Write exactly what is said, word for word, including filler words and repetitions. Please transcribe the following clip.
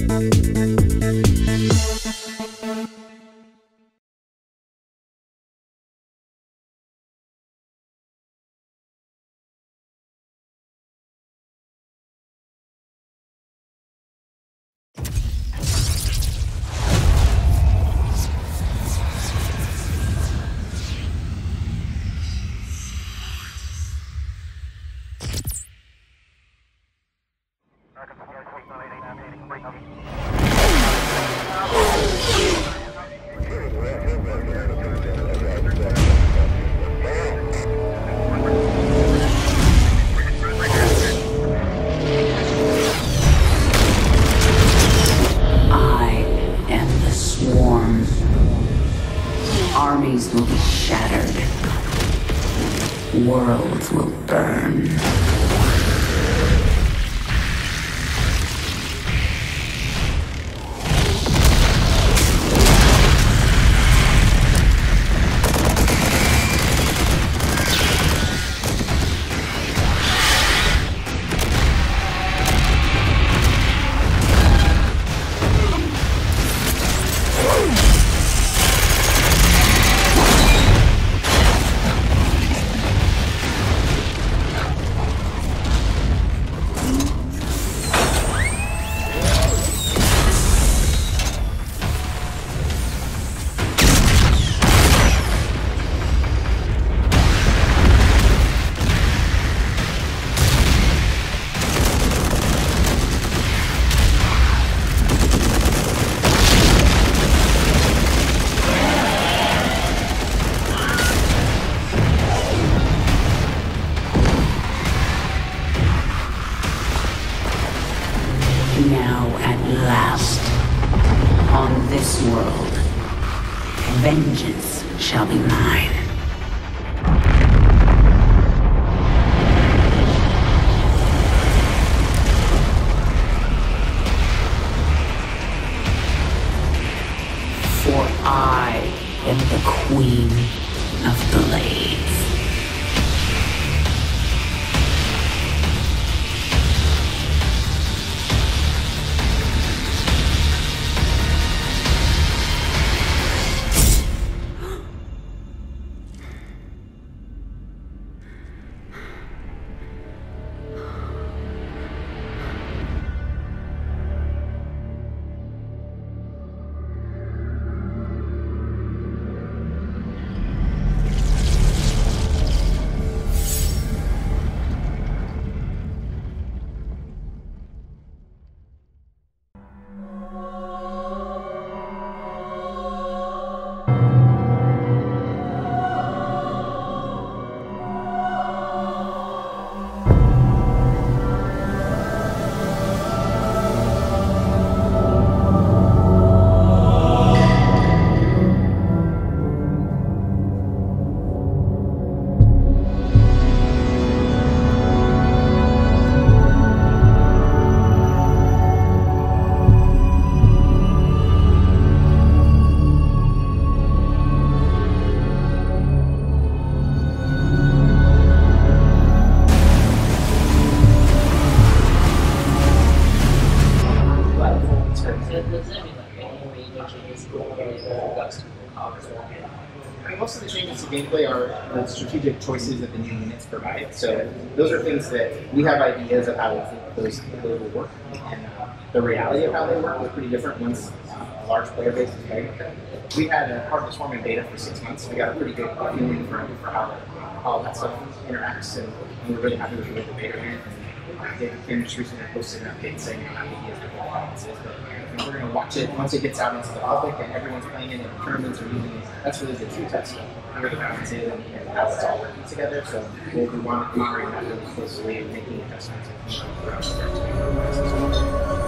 Armies will be shattered. Worlds will burn. Now at last, on this world, vengeance shall be mine. For I am the Queen of Blades. I mean, most of the changes to gameplay are the strategic choices that the new units provide. So those are things that we have ideas of how we think those, those will work. And uh, the reality of how they work was pretty different once uh, a large player base is playing with them. We had a Heartless Swarm in beta for six months. So we got a pretty good feeling for, for how, how all that stuff interacts. And we're really happy with the way the beta went. And Kim just recently posted an update saying how happy he is with the balance is. But we're going to watch it once it gets out into the public and everyone's playing it and tournaments are using it. That's really the true test of where the balance is and, and how it's all working together. So we'll be monitoring that really closely and making adjustments and throughout the